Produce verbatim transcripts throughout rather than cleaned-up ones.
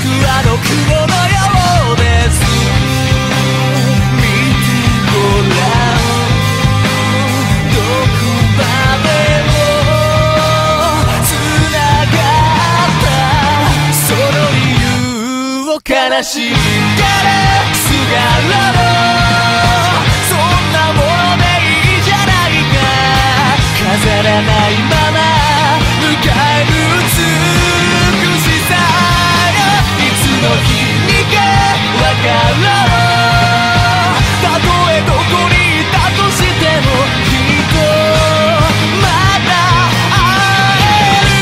あの雲のようです。見てごらん、どこまでもつながったその理由を悲しんでるすがらのそんなものでいいじゃないか。飾らないまま迎える美しさよ。いつの日にかわかろう。たとえどこにいたとしてもきっとまた会える。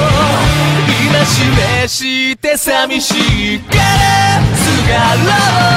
示して寂しいからすがろう。